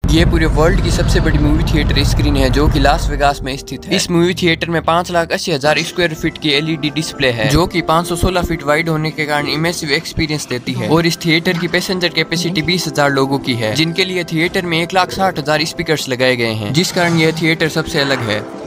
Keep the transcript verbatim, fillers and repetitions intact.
ये पूरे वर्ल्ड की सबसे बड़ी मूवी थिएटर स्क्रीन है जो कि लास वेगास में स्थित है। इस मूवी थिएटर में पाँच लाख अस्सी हजार स्क्वायर फीट की एलईडी डिस्प्ले है जो कि पाँच सौ सोलह फीट वाइड होने के कारण इमेसिव एक्सपीरियंस देती है। और इस थिएटर की पैसेंजर कैपेसिटी बीस हजार लोगों की है, जिनके लिए थिएटर में एक लाख साठ हजार स्पीकर्स लगाए गए हैं, जिस कारण यह थिएटर सबसे अलग है।